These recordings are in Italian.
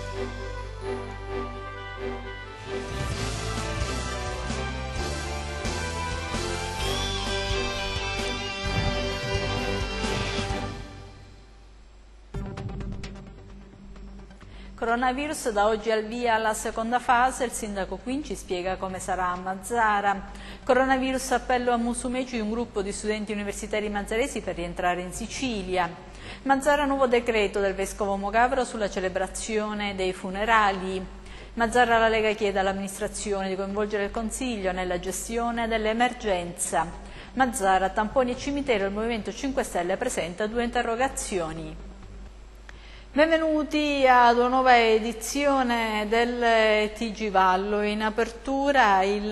Coronavirus, da oggi al via alla seconda fase, il sindaco Quinci spiega come sarà a Mazara. Coronavirus, appello a Musumeci, un gruppo di studenti universitari mazzaresi per rientrare in Sicilia. Mazara, nuovo decreto del vescovo Mogavero sulla celebrazione dei funerali. Mazara, la Lega chiede all'amministrazione di coinvolgere il Consiglio nella gestione dell'emergenza. Mazara, tamponi e cimitero, il Movimento 5 Stelle presenta 2 interrogazioni. Benvenuti ad una nuova edizione del TG Vallo. In apertura i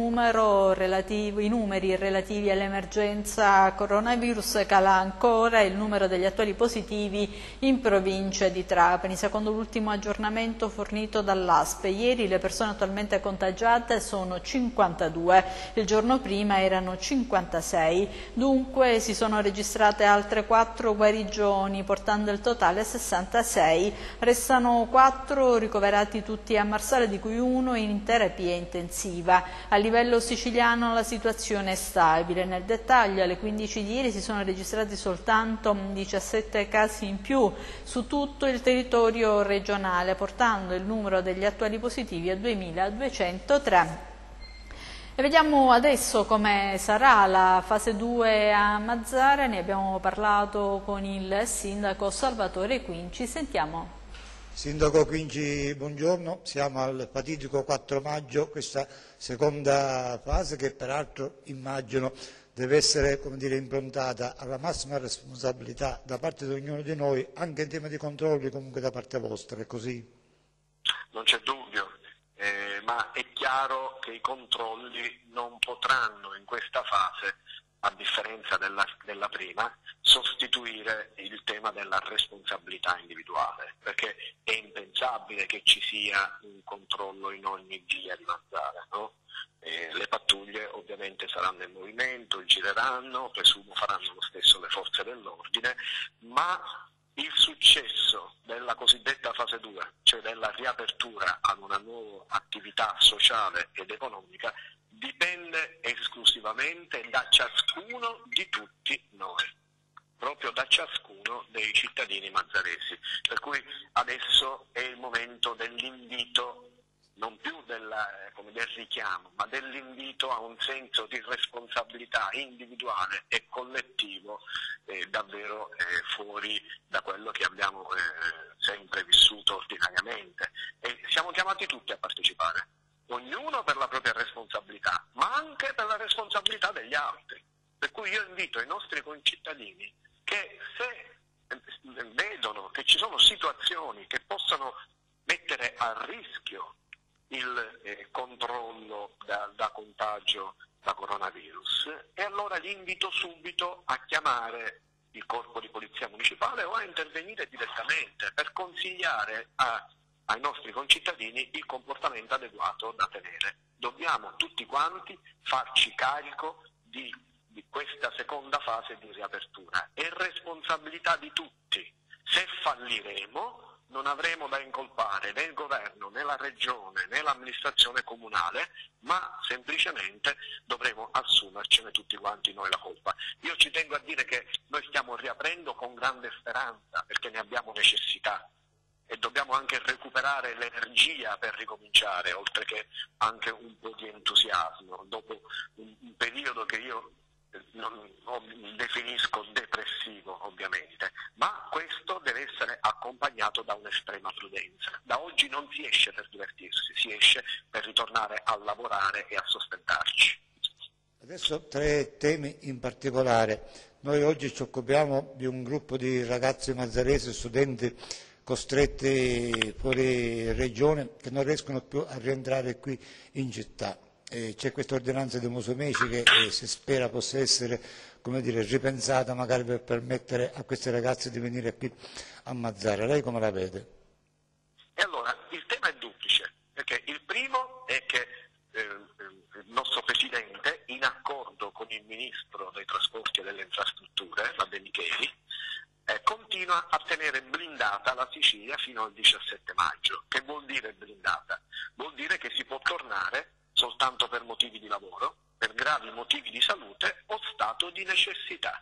numeri relativi all'emergenza coronavirus. Cala ancora il numero degli attuali positivi in provincia di Trapani. Secondo l'ultimo aggiornamento fornito dall'ASP, ieri le persone attualmente contagiate sono 52, il giorno prima erano 56, dunque si sono registrate altre 4 guarigioni, portando il totale a 66. Restano 4 ricoverati tutti a Marsala, di cui 1 in terapia intensiva. A livello siciliano la situazione è stabile. Nel dettaglio, alle 15 di ieri si sono registrati soltanto 17 casi in più su tutto il territorio regionale, portando il numero degli attuali positivi a 2.203. E vediamo adesso come sarà la fase 2 a Mazara. Ne abbiamo parlato con il sindaco Salvatore Quinci. Sentiamo. Sindaco Quinci, buongiorno. Siamo al fatidico 4 maggio, questa seconda fase che peraltro immagino deve essere, come dire, improntata alla massima responsabilità da parte di ognuno di noi, anche in tema di controlli comunque da parte vostra, è così? Non c'è dubbio. Ma è chiaro che i controlli non potranno in questa fase, a differenza della prima, sostituire il tema della responsabilità individuale, perché è impensabile che ci sia un controllo in ogni via di Mazara, no? Le pattuglie ovviamente saranno in movimento, gireranno, presumo faranno lo stesso le forze dell'ordine, ma il successo della cosiddetta fase 2, cioè della riapertura ad una nuova attività sociale ed economica, dipende esclusivamente da ciascuno di tutti noi, proprio da ciascuno dei cittadini mazzaresi. Per cui adesso è il momento dell'invito, non più del richiamo, ma dell'invito a un senso di responsabilità individuale e collettivo davvero fuori da quello che abbiamo sempre vissuto ordinariamente. E siamo chiamati tutti a partecipare, ognuno per la propria responsabilità, ma anche per la responsabilità degli altri. Per cui io invito i nostri concittadini che, se vedono che ci sono situazioni che possono mettere a rischio il controllo da contagio da coronavirus, e allora li invito subito a chiamare il corpo di polizia municipale o a intervenire direttamente per consigliare ai nostri concittadini il comportamento adeguato da tenere. Dobbiamo tutti quanti farci carico di questa seconda fase di riapertura. È responsabilità di tutti. Se falliremo non avremo da incolpare né il governo, né la regione, né l'amministrazione comunale, ma semplicemente dovremo assumercene tutti quanti noi la colpa. Io ci tengo a dire che noi stiamo riaprendo con grande speranza, perché ne abbiamo necessità e dobbiamo anche recuperare l'energia per ricominciare, oltre che anche un po' di entusiasmo, dopo un periodo che io non definisco depressivo ovviamente, ma questo deve essere accompagnato da un'estrema prudenza. Da oggi non si esce per divertirsi, si esce per ritornare a lavorare e a sostentarci. Adesso 3 temi in particolare. Noi oggi ci occupiamo di un gruppo di ragazzi mazzaresi, studenti costretti fuori regione, che non riescono più a rientrare qui in città. C'è questa ordinanza di Musumeci che si spera possa essere, come dire, ripensata magari per permettere a questi ragazzi di venire qui a Mazara. Lei come la vede? E allora il tema è duplice, perché il primo è che il nostro Presidente, in accordo con il Ministro dei Trasporti e delle Infrastrutture, la De Micheli, continua continua a tenere blindata la Sicilia fino al 17 maggio. Che vuol dire blindata? Vuol dire che si può tornare soltanto per motivi di lavoro, per gravi motivi di salute o stato di necessità.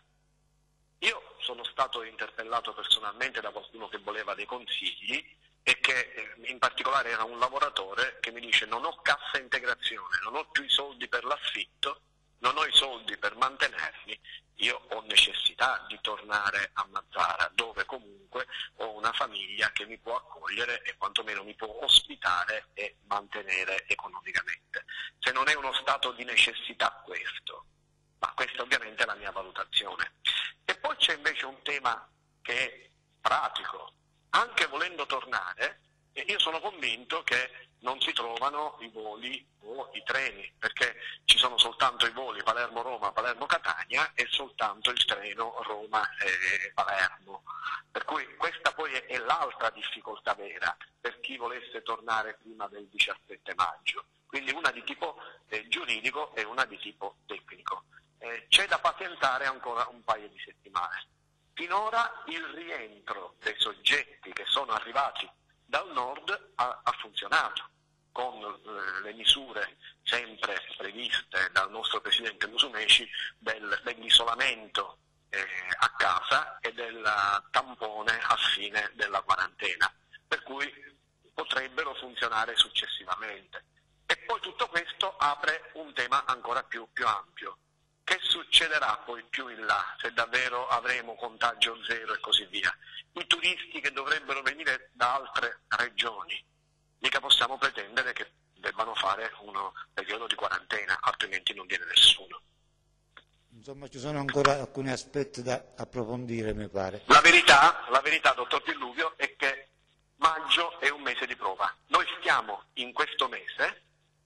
Io sono stato interpellato personalmente da qualcuno che voleva dei consigli e che in particolare era un lavoratore che mi dice: non ho cassa integrazione, non ho più i soldi per l'affitto, non ho i soldi per mantenermi, io ho necessità di tornare a Mazara, dove comunque ho una famiglia che mi può accogliere e quantomeno mi può ospitare e mantenere economicamente. Se non è uno stato di necessità questo, ma questa ovviamente è la mia valutazione. E poi c'è invece un tema che è pratico. Anche volendo tornare, io sono convinto che non si trovano i voli o i treni, perché ci sono soltanto i voli Palermo-Roma, Palermo-Catania e soltanto il treno Roma-Palermo. Per cui questa poi è l'altra difficoltà vera per chi volesse tornare prima del 17 maggio. Quindi una di tipo giuridico e una di tipo tecnico. C'è da pazientare ancora un paio di settimane. Finora il rientro dei soggetti che sono arrivati dal nord ha funzionato, con le misure sempre previste dal nostro Presidente Musumeci dell'isolamento a casa e del tampone a fine della quarantena, per cui potrebbero funzionare successivamente. E poi tutto questo apre un tema ancora più ampio. Che succederà poi più in là, se davvero avremo contagio zero e così via? I turisti che dovrebbero venire da altre regioni, mica possiamo pretendere che debbano fare un periodo di quarantena, altrimenti non viene nessuno. Insomma, ci sono ancora alcuni aspetti da approfondire, mi pare. La verità, dottor Pilluvio, è che maggio è un mese di prova. Noi stiamo in questo mese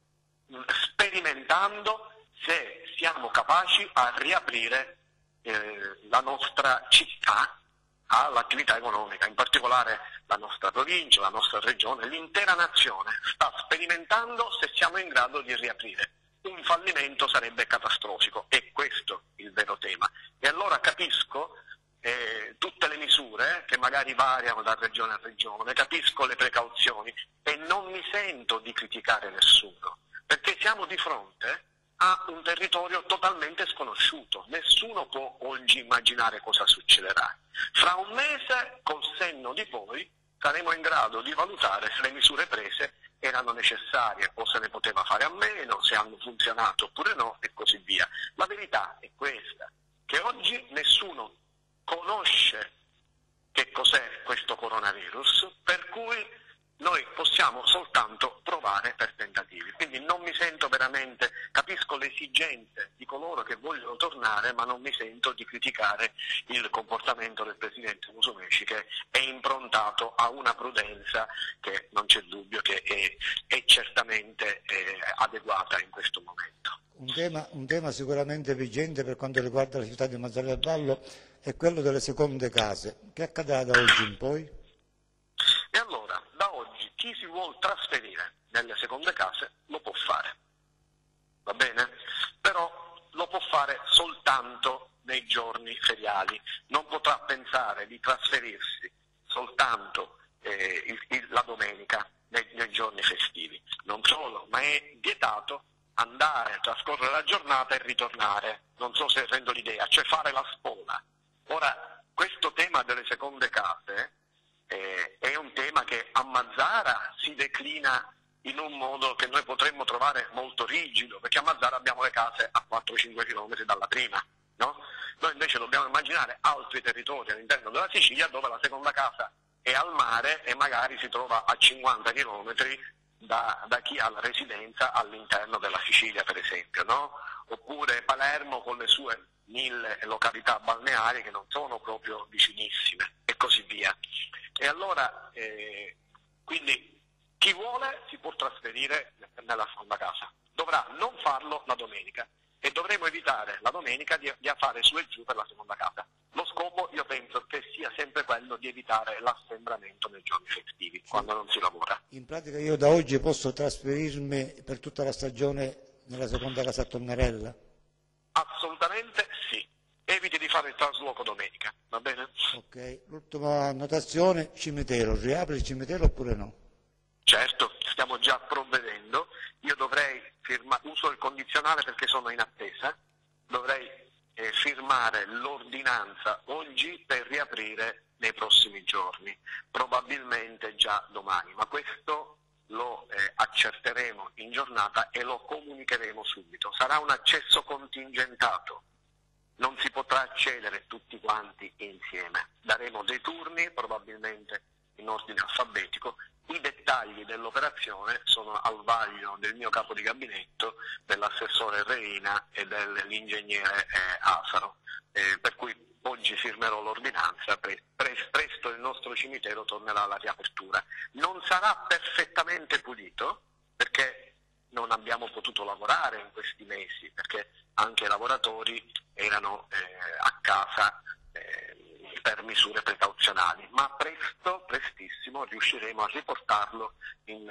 sperimentando se siamo capaci a riaprire la nostra città all'attività economica, in particolare la nostra provincia, la nostra regione, l'intera nazione sta sperimentando se siamo in grado di riaprire. Un fallimento sarebbe catastrofico, è questo il vero tema. E allora capisco tutte le misure che magari variano da regione a regione, capisco le precauzioni e non mi sento di criticare nessuno, perché siamo di fronte a un territorio totalmente sconosciuto, nessuno può oggi immaginare cosa succederà. Fra un mese, col senno di poi, saremo in grado di valutare se le misure prese erano necessarie o se ne poteva fare a meno, se hanno funzionato oppure no e così via. La verità è questa, che oggi nessuno conosce che cos'è questo coronavirus, per cui noi possiamo soltanto provare per tentativi. Quindi non mi sento veramente, capisco le esigenze di coloro che vogliono tornare, ma non mi sento di criticare il comportamento del Presidente Musumeci, che è improntato a una prudenza che non c'è dubbio che è certamente adeguata in questo momento. Un tema sicuramente vigente per quanto riguarda la città di Mazara del Vallo è quello delle seconde case. Che accadrà da oggi in poi? E allora, da oggi, chi si vuol trasferire nelle seconde case lo può fare, va bene? Però lo può fare soltanto nei giorni feriali, non potrà pensare di trasferirsi soltanto la domenica nei giorni festivi. Non solo, ma è vietato andare, trascorrere la giornata e ritornare, non so se rendo l'idea, cioè fare la spola. Ora, questo tema delle seconde case è un tema che a Mazara si declina in un modo che noi potremmo trovare molto rigido, perché a Mazara abbiamo le case a 4-5 km dalla prima, no? Noi invece dobbiamo immaginare altri territori all'interno della Sicilia dove la seconda casa è al mare e magari si trova a 50 km da chi ha la residenza all'interno della Sicilia, per esempio, no? Oppure Palermo con le sue 1000 località balneari che non sono proprio vicinissime e così via. E allora, quindi chi vuole si può trasferire nella seconda casa, dovrà non farlo la domenica e dovremo evitare la domenica di fare su e giù per la seconda casa. Lo scopo io penso che sia sempre quello di evitare l'assembramento nei giorni festivi, quando non si lavora. In pratica io da oggi posso trasferirmi per tutta la stagione nella seconda casa a Tonnarella? Assolutamente sì. Eviti di fare il trasloco gioco domenica, va bene? Ok, l'ultima annotazione, cimitero, riapre il cimitero oppure no? Certo, stiamo già provvedendo, io dovrei uso il condizionale perché sono in attesa, dovrei firmare l'ordinanza oggi per riaprire nei prossimi giorni, probabilmente già domani, ma questo lo accerteremo in giornata e lo comunicheremo subito. Sarà un accesso contingentato, non si potrà accedere tutti quanti insieme. Daremo dei turni, probabilmente in ordine alfabetico. I dettagli dell'operazione sono al vaglio del mio capo di gabinetto, dell'assessore Reina e dell'ingegnere Asaro, per cui oggi firmerò l'ordinanza, presto il nostro cimitero tornerà alla riapertura. Non sarà perfettamente pulito perché non abbiamo potuto lavorare in questi mesi, perché anche i lavoratori erano a casa per misure precauzionali, ma prestissimo riusciremo a riportarlo in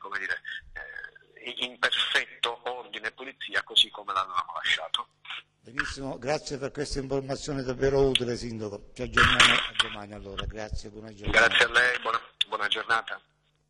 perfetto ordine e pulizia, così come l'avevamo lasciato. Benissimo, grazie per questa informazione davvero utile, Sindaco. Ci aggiorniamo a domani allora, grazie, buona giornata. Grazie a lei, buona giornata.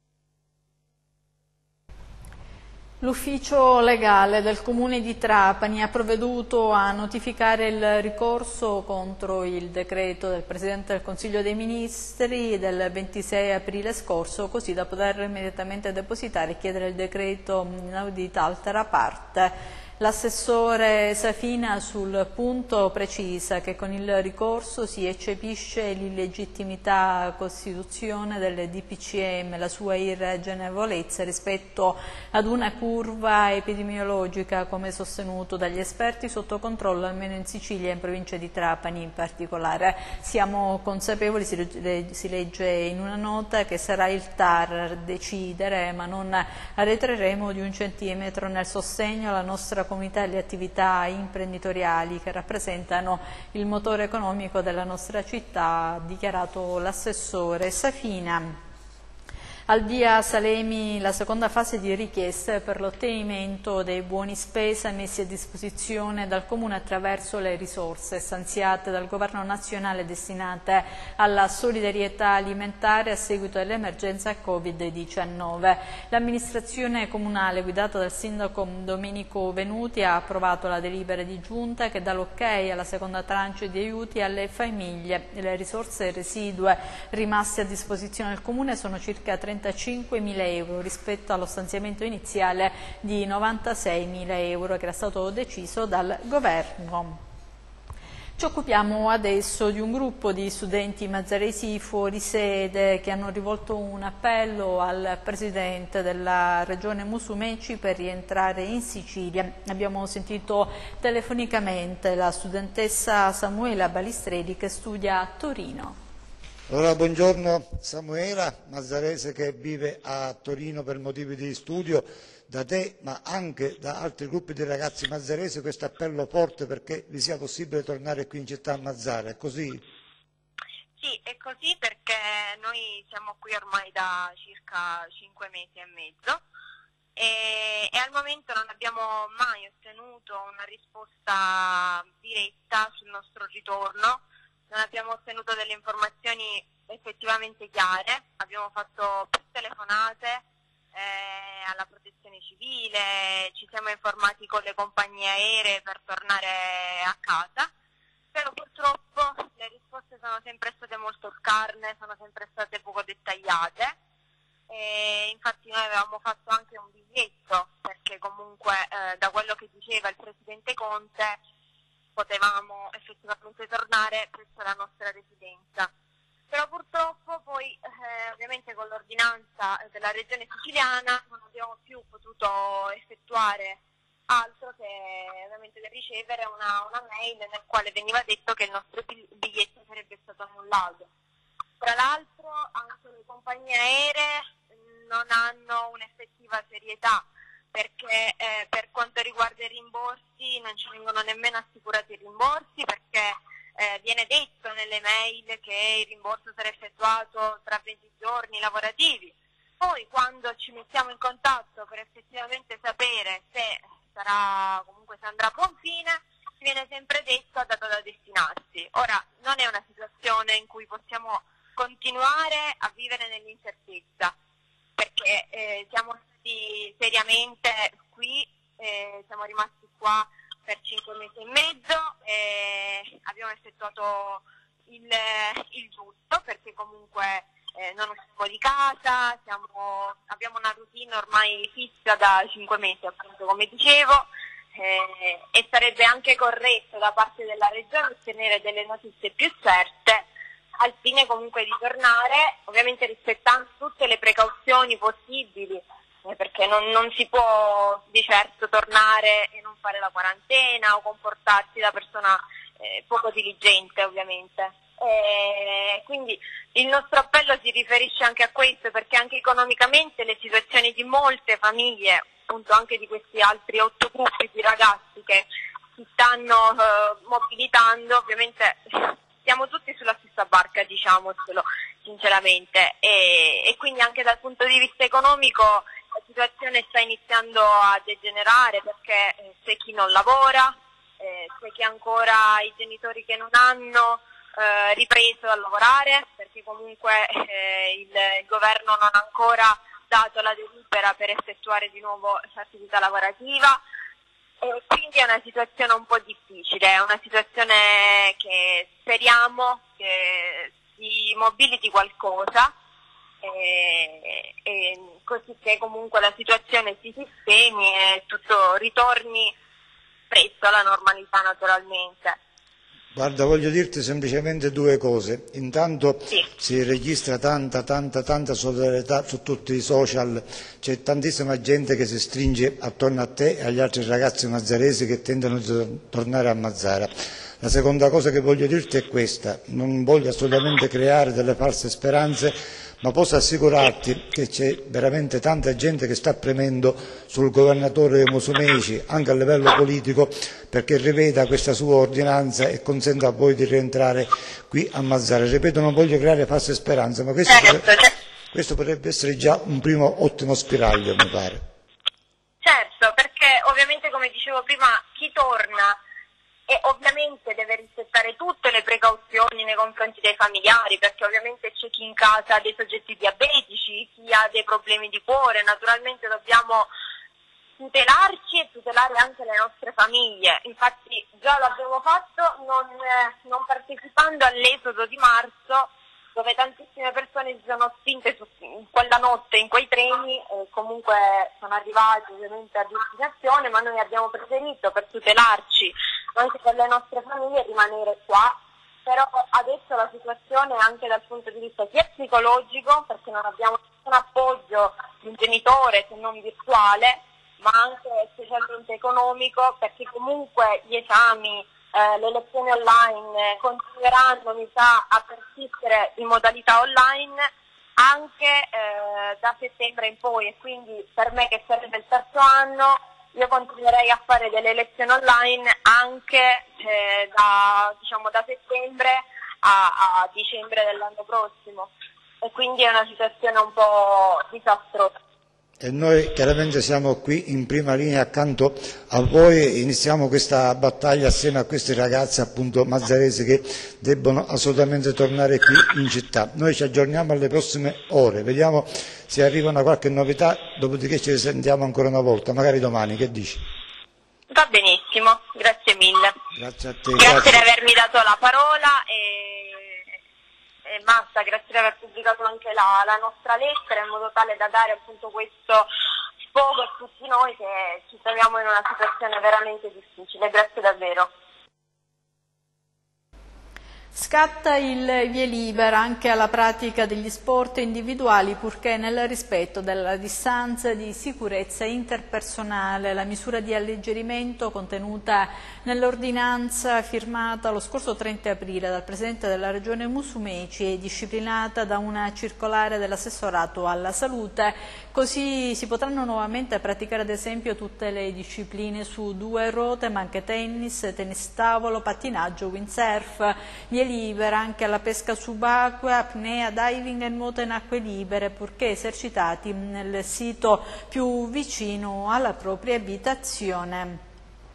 L'ufficio legale del Comune di Trapani ha provveduto a notificare il ricorso contro il decreto del Presidente del Consiglio dei Ministri del 26 aprile scorso, così da poter immediatamente depositare e chiedere il decreto inaudita altera parte. L'assessore Safina sul punto precisa che con il ricorso si eccepisce l'illegittimità costituzione del DPCM, la sua irragionevolezza rispetto ad una curva epidemiologica, come sostenuto dagli esperti, sotto controllo almeno in Sicilia e in provincia di Trapani in particolare. Siamo consapevoli, si legge in una nota, che sarà il TAR a decidere, ma non arretreremo di 1 centimetro nel sostegno alla nostra comunità e alle attività imprenditoriali che rappresentano il motore economico della nostra città, ha dichiarato l'assessore Safina. Al via Salemi la seconda fase di richieste per l'ottenimento dei buoni spesa messi a disposizione dal Comune attraverso le risorse stanziate dal Governo nazionale destinate alla solidarietà alimentare a seguito dell'emergenza Covid-19. L'amministrazione comunale guidata dal sindaco Domenico Venuti ha approvato la delibera di giunta che dà l'ok alla seconda tranche di aiuti alle famiglie. Le risorse residue rimaste a disposizione del Comune sono circa 35.000 euro rispetto allo stanziamento iniziale di 96.000 euro che era stato deciso dal Governo. Ci occupiamo adesso di un gruppo di studenti mazzaresi fuori sede che hanno rivolto un appello al Presidente della Regione Musumeci per rientrare in Sicilia. Abbiamo sentito telefonicamente la studentessa Samuela Balistrelli che studia a Torino. Allora, buongiorno Samuela, mazzarese che vive a Torino per motivi di studio. Da te, ma anche da altri gruppi di ragazzi mazzaresi, questo appello forte perché vi sia possibile tornare qui in città a Mazzara, è così? Sì, è così perché noi siamo qui ormai da circa 5 mesi e mezzo e al momento non abbiamo mai ottenuto una risposta diretta sul nostro ritorno. Non abbiamo ottenuto delle informazioni effettivamente chiare, abbiamo fatto più telefonate alla protezione civile, ci siamo informati con le compagnie aeree per tornare a casa, però purtroppo le risposte sono sempre state molto scarne, sono sempre state poco dettagliate e infatti noi avevamo fatto anche un biglietto perché comunque da quello che diceva il Presidente Conte potevamo effettivamente tornare presso la nostra residenza. Però purtroppo poi ovviamente con l'ordinanza della Regione Siciliana non abbiamo più potuto effettuare altro che ovviamente ricevere una mail nel quale veniva detto che il nostro biglietto sarebbe stato annullato. Tra l'altro anche le compagnie aeree non hanno un'effettiva serietà perché per quanto riguarda i rimborsi non ci vengono nemmeno assicurati i rimborsi perché viene detto nelle mail che il rimborso sarà effettuato tra 20 giorni lavorativi. Poi quando ci mettiamo in contatto per effettivamente sapere se andrà a buon fine, viene sempre detto, ha dato da destinarsi. Ora, non è una situazione in cui possiamo continuare a vivere nell'incertezza, perché siamo stati seriamente qui, siamo rimasti qua per 5 mesi e mezzo, abbiamo effettuato il giusto, perché comunque non usciamo di casa, abbiamo una routine ormai fissa da 5 mesi, appunto, come dicevo, e sarebbe anche corretto da parte della Regione ottenere delle notizie più certe al fine comunque di tornare, ovviamente rispettando tutte le precauzioni possibili, perché non si può di certo tornare e non fare la quarantena o comportarsi da persona poco diligente, ovviamente. Quindi il nostro appello si riferisce anche a questo, perché anche economicamente le situazioni di molte famiglie, appunto anche di questi altri 8 gruppi di ragazzi che si stanno mobilitando, ovviamente siamo tutti sulla stessa barca, diciamocelo sinceramente, e quindi anche dal punto di vista economico la situazione sta iniziando a degenerare, perché c'è chi non lavora, c'è chi ancora i genitori che non hanno ripreso a lavorare, perché comunque il governo non ha ancora dato la delibera per effettuare di nuovo l'attività lavorativa, e quindi è una situazione un po' difficile, è una situazione che speriamo che si mobiliti qualcosa, così che comunque la situazione si sistemi e tutto ritorni presto alla normalità, naturalmente. Guarda, voglio dirti semplicemente 2 cose. Intanto sì, si registra tanta solidarietà su tutti i social, c'è tantissima gente che si stringe attorno a te e agli altri ragazzi mazzaresi che tentano di tornare a Mazara. La seconda cosa che voglio dirti è questa: non voglio assolutamente creare delle false speranze, ma posso assicurarti che c'è veramente tanta gente che sta premendo sul governatore Musumeci, anche a livello politico, perché riveda questa sua ordinanza e consenta a voi di rientrare qui a Mazara. Ripeto, non voglio creare false speranze, ma questo potrebbe essere già un primo ottimo spiraglio, mi pare. Certo, perché ovviamente, come dicevo prima, chi torna e ovviamente deve rispettare tutte le precauzioni nei confronti dei familiari, perché ovviamente c'è chi in casa ha dei soggetti diabetici, chi ha dei problemi di cuore, naturalmente dobbiamo tutelarci e tutelare anche le nostre famiglie. Infatti già l'abbiamo fatto non partecipando all'esodo di marzo, dove tantissime persone si sono spinte in quella notte in quei treni e comunque sono arrivati ovviamente a destinazione, ma noi abbiamo preferito, per tutelarci anche per le nostre famiglie, rimanere qua. Però adesso la situazione anche dal punto di vista sia psicologico, perché non abbiamo nessun appoggio di un genitore se non virtuale, ma anche specialmente economico, perché comunque gli esami, le lezioni online continueranno, mi sa, a persistere in modalità online anche da settembre in poi, e quindi per me, che sarebbe il 3° anno, io continuerei a fare delle lezioni online anche da settembre a dicembre dell'anno prossimo, e quindi è una situazione un po' disastrosa. E noi chiaramente siamo qui in prima linea accanto a voi e iniziamo questa battaglia assieme a questi ragazzi, appunto mazzaresi, che debbono assolutamente tornare qui in città. Noi ci aggiorniamo alle prossime ore, vediamo se arriva una qualche novità, dopodiché ci risentiamo ancora una volta, magari domani. Che dici? Va benissimo, grazie mille. Grazie a te. Grazie di avermi dato la parola e basta, grazie di aver pubblicato anche la nostra lettera, in modo tale da dare appunto questo sfogo a tutti noi che ci troviamo in una situazione veramente difficile. Grazie davvero. Scatta il via libera anche alla pratica degli sport individuali, purché nel rispetto della distanza di sicurezza interpersonale. La misura di alleggerimento contenuta nell'ordinanza firmata lo scorso 30 aprile dal Presidente della Regione Musumeci è disciplinata da una circolare dell'assessorato alla salute. Così si potranno nuovamente praticare ad esempio tutte le discipline su 2 ruote, ma anche tennis, tennis tavolo, pattinaggio, windsurf, via libera anche alla pesca subacquea, apnea, diving e nuoto in acque libere, purché esercitati nel sito più vicino alla propria abitazione.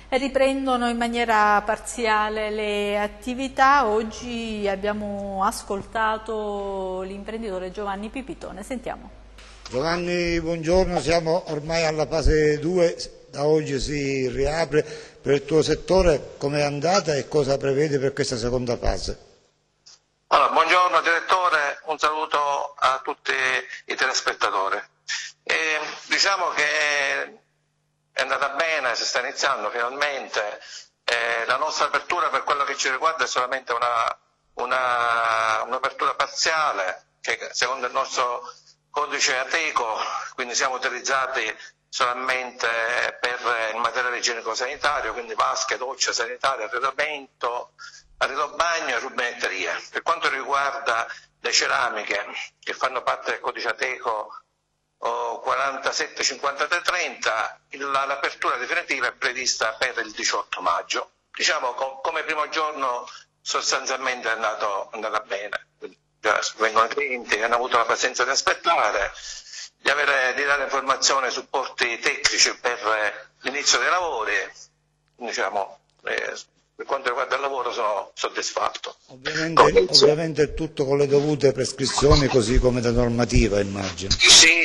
riprendono in maniera parziale le attività. Oggi abbiamo ascoltato l'imprenditore Giovanni Pipitone, sentiamo. Giovanni, buongiorno, siamo ormai alla fase 2, da oggi si riapre. Per il tuo settore com'è andata e cosa prevede per questa seconda fase? Allora, buongiorno direttore, un saluto a tutti i telespettatori. Diciamo che è andata bene, si sta iniziando finalmente. La nostra apertura per quello che ci riguarda è solamente un'apertura parziale, che secondo il nostro codice Ateco, quindi siamo utilizzati solamente per il materiale igienico-sanitario, quindi vasche, docce sanitarie, arredamento, bagno e rubinetteria. Per quanto riguarda le ceramiche che fanno parte del codice Ateco 47 53 30, l'apertura definitiva è prevista per il 18 maggio. Diciamo come primo giorno sostanzialmente è andata bene. Vengono i clienti che hanno avuto la pazienza di aspettare, di dare informazioni e supporti tecnici per l'inizio dei lavori. Diciamo, per quanto riguarda il lavoro sono soddisfatto. Ovviamente tutto con le dovute prescrizioni, così come da normativa, immagino. Sì,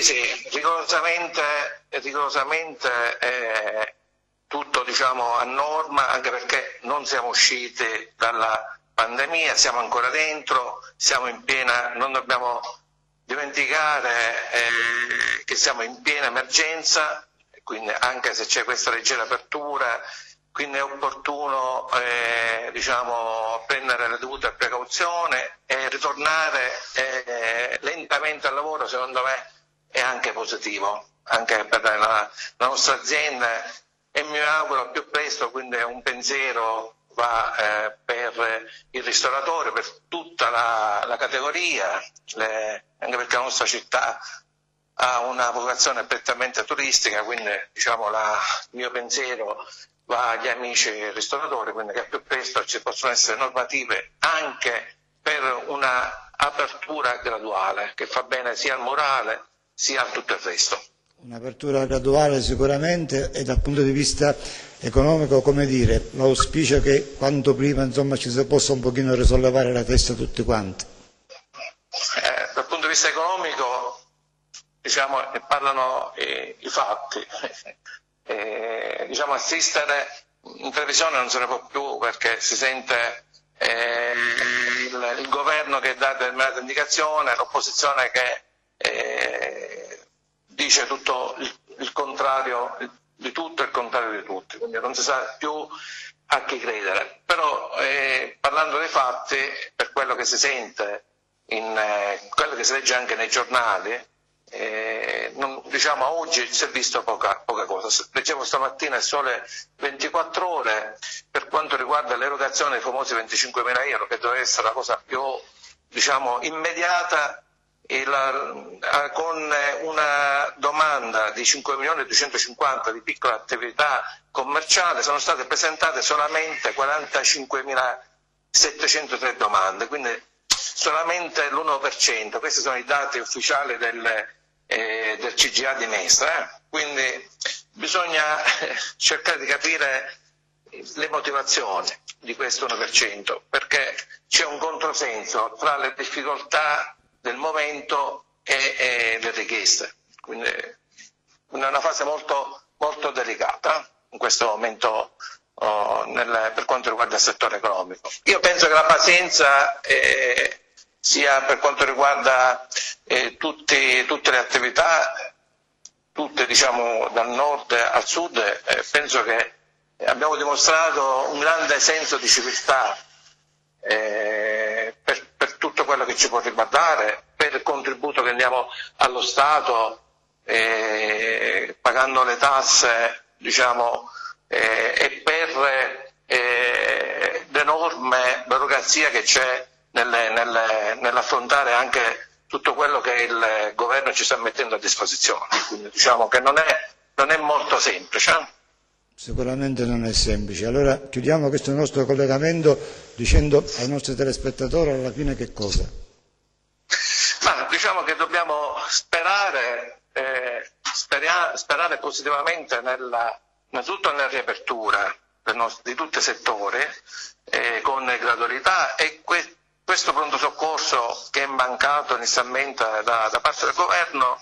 rigorosamente tutto diciamo a norma, anche perché non siamo usciti dalla pandemia, siamo ancora dentro, siamo in piena, non dobbiamo dimenticare che siamo in piena emergenza, quindi anche se c'è questa leggera apertura, quindi è opportuno diciamo, prendere le dovute precauzioni e ritornare lentamente al lavoro, secondo me è anche positivo, anche per la nostra azienda, e mi auguro al più presto, quindi un pensiero va per il ristoratore, per tutta la categoria, anche perché la nostra città ha una vocazione prettamente turistica, quindi diciamo il mio pensiero va agli amici ristoratori, quindi che al più presto ci possono essere normative anche per una apertura graduale che fa bene sia al morale sia a tutto il resto. Un'apertura graduale sicuramente, e dal punto di vista economico, come dire, l'auspicio che quanto prima insomma ci si possa un pochino risollevare la testa tutti quanti. Dal punto di vista economico diciamo parlano i fatti. Diciamo assistere in televisione non se ne può più, perché si sente il governo che dà determinate indicazioni, l'opposizione che dice tutto il contrario di tutto e il contrario di tutti, quindi non si sa più a chi credere. Però parlando dei fatti, per quello che si sente, quello che si legge anche nei giornali, diciamo oggi si è visto poca cosa. Leggevo stamattina il Sole 24 Ore per quanto riguarda l'erogazione dei famosi 25.000 euro, che doveva essere la cosa più diciamo immediata, con una domanda di 5.250.000 di piccola attività commerciale sono state presentate solamente 45.703 domande, quindi solamente l'1%. Questi sono i dati ufficiali del CGA di Mestre, quindi bisogna cercare di capire le motivazioni di questo 1%, perché c'è un controsenso tra le difficoltà del momento e le richieste, quindi è una fase molto, molto delicata in questo momento per quanto riguarda il settore economico. Io penso che la pazienza sia per quanto riguarda tutte le attività, tutte diciamo dal nord al sud, penso che abbiamo dimostrato un grande senso di civiltà per tutto quello che ci può riguardare, per il contributo che diamo allo Stato, pagando le tasse diciamo, e per l'enorme burocrazia che c'è nell'affrontare anche tutto quello che il governo ci sta mettendo a disposizione. Quindi diciamo che non è molto semplice. Sicuramente non è semplice. Allora chiudiamo questo nostro collegamento dicendo ai nostri telespettatori alla fine che cosa? Ma diciamo che dobbiamo sperare positivamente innanzitutto nella riapertura, di tutti i settori con gradualità, e questo pronto soccorso che è mancato inizialmente da parte del governo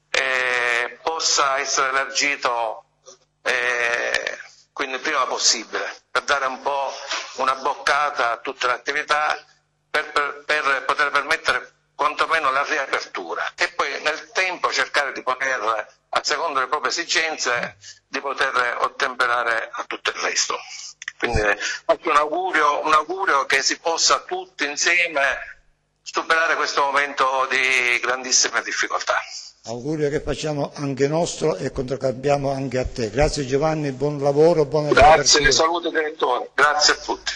possa essere elargito quindi prima possibile, per dare un po' una boccata a tutte le attività, per poter permettere quantomeno la riapertura, e poi nel tempo cercare di poter, a seconda delle proprie esigenze, di poter ottemperare a tutto il resto. Quindi faccio un augurio che si possa tutti insieme superare questo momento di grandissime difficoltà. Augurio che facciamo anche nostro e contraccambiamo anche a te. Grazie Giovanni, buon lavoro, buona Grazie, saluto direttore, grazie a tutti.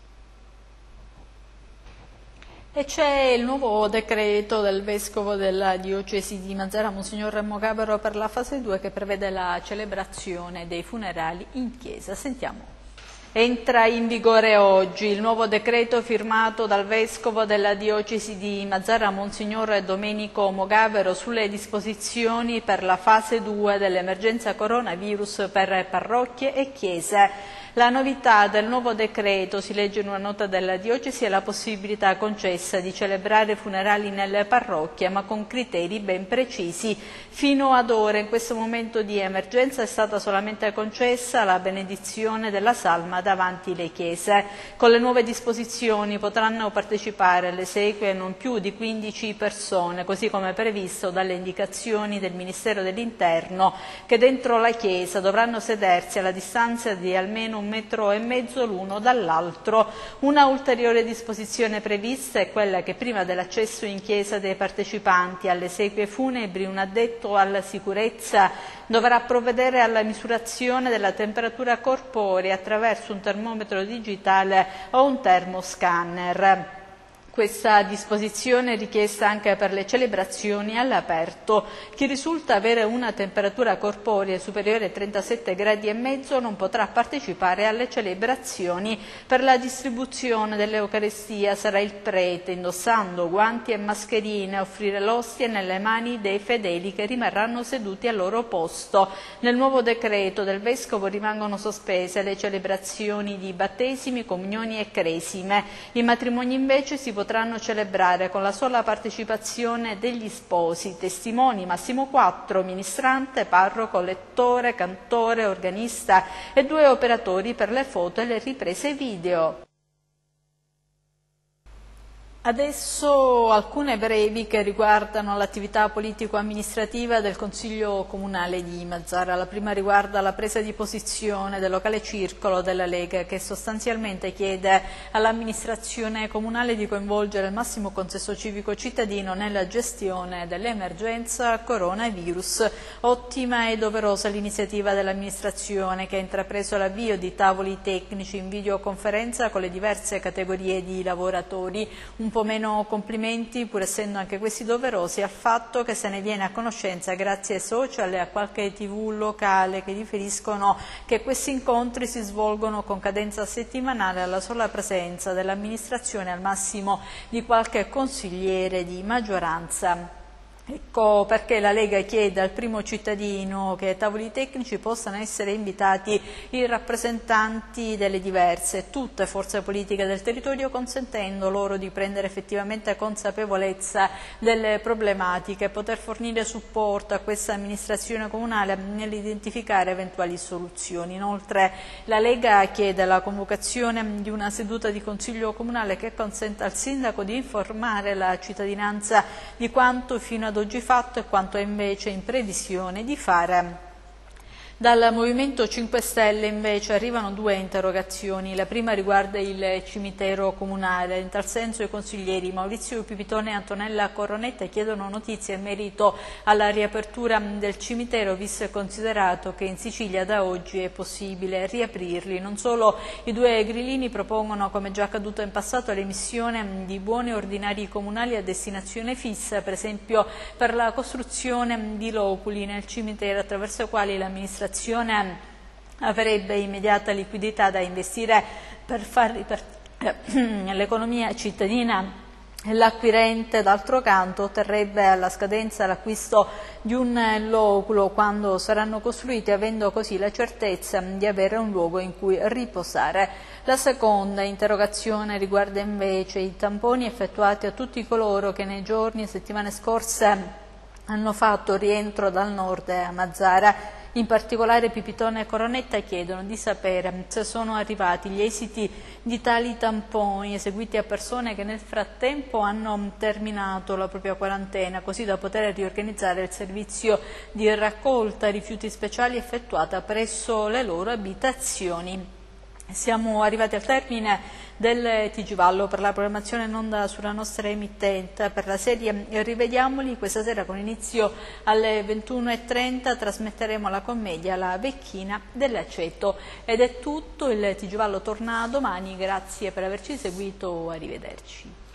E c'è il nuovo decreto del Vescovo della Diocesi di Mazara, Monsignor Mogavero, per la fase 2, che prevede la celebrazione dei funerali in chiesa. Sentiamo. Entra in vigore oggi il nuovo decreto firmato dal Vescovo della Diocesi di Mazara, Monsignor Domenico Mogavero, sulle disposizioni per la fase 2 dell'emergenza coronavirus per parrocchie e chiese. La novità del nuovo decreto, si legge in una nota della Diocesi, è la possibilità concessa di celebrare funerali nelle parrocchie, ma con criteri ben precisi. Fino ad ora, in questo momento di emergenza, è stata solamente concessa la benedizione della salma davanti le chiese. Con le nuove disposizioni potranno partecipare alle esequie non più di 15 persone, così come previsto dalle indicazioni del Ministero dell'Interno, che dentro la chiesa dovranno sedersi alla distanza di almeno 1,5 metri l'uno dall'altro. Una ulteriore disposizione prevista è quella che prima dell'accesso in chiesa dei partecipanti alle esequie funebri un addetto alla sicurezza dovrà provvedere alla misurazione della temperatura corporea attraverso un termometro digitale o un termoscanner. Questa disposizione è richiesta anche per le celebrazioni all'aperto. Chi risulta avere una temperatura corporea superiore ai 37,5 gradi non potrà partecipare alle celebrazioni. Per la distribuzione dell'Eucaristia sarà il prete, indossando guanti e mascherine, a offrire l'ostia nelle mani dei fedeli che rimarranno seduti al loro posto. Nel nuovo decreto del Vescovo rimangono sospese le celebrazioni di battesimi, comunioni e cresime. I matrimoni invece si potranno celebrare con la sola partecipazione degli sposi, testimoni massimo 4, ministrante, parroco, lettore, cantore, organista e 2 operatori per le foto e le riprese video. Adesso alcune brevi che riguardano l'attività politico-amministrativa del Consiglio Comunale di Mazara. La prima riguarda la presa di posizione del locale circolo della Lega, che sostanzialmente chiede all'amministrazione comunale di coinvolgere il massimo consesso civico cittadino nella gestione dell'emergenza coronavirus. Ottima e doverosa l'iniziativa dell'amministrazione, che ha intrapreso l'avvio di tavoli tecnici in videoconferenza con le diverse categorie di lavoratori. Un po' meno complimenti, pur essendo anche questi doverosi, al fatto che se ne viene a conoscenza grazie ai social e a qualche TV locale che riferiscono che questi incontri si svolgono con cadenza settimanale alla sola presenza dell'amministrazione, al massimo di qualche consigliere di maggioranza. Ecco perché la Lega chiede al primo cittadino che ai tavoli tecnici possano essere invitati i rappresentanti delle diverse, tutte forze politiche del territorio, consentendo loro di prendere effettivamente consapevolezza delle problematiche e poter fornire supporto a questa amministrazione comunale nell'identificare eventuali soluzioni. Inoltre la Lega chiede la convocazione di una seduta di Consiglio Comunale che consenta al Sindaco di informare la cittadinanza di quanto fino ad oggi fatto e quanto è invece in previsione di fare. Dal Movimento 5 Stelle invece arrivano 2 interrogazioni. La prima riguarda il cimitero comunale. In tal senso i consiglieri Maurizio Pipitone e Antonella Coronetta chiedono notizie in merito alla riapertura del cimitero, visto e considerato che in Sicilia da oggi è possibile riaprirli. Non solo, i 2 grillini propongono, come già accaduto in passato, l'emissione di buoni ordinari comunali a destinazione fissa, per esempio per la costruzione di loculi nel cimitero, attraverso i quali l'amministrazione avrebbe immediata liquidità da investire per far ripartire l'economia cittadina L'acquirente, d'altro canto, otterrebbe alla scadenza l'acquisto di un loculo quando saranno costruiti, avendo così la certezza di avere un luogo in cui riposare. La seconda interrogazione riguarda invece i tamponi effettuati a tutti coloro che nei giorni e settimane scorse hanno fatto rientro dal nord a Mazara. In particolare Pipitone e Coronetta chiedono di sapere se sono arrivati gli esiti di tali tamponi eseguiti a persone che nel frattempo hanno terminato la propria quarantena, così da poter riorganizzare il servizio di raccolta rifiuti speciali effettuata presso le loro abitazioni. Siamo arrivati al termine del TG Vallo. Per la programmazione in onda sulla nostra emittente, per la serie Rivediamoli, questa sera con inizio alle 21:30 trasmetteremo la commedia La Vecchina dell'Aceto. Ed è tutto, il TG Vallo torna domani, grazie per averci seguito, arrivederci.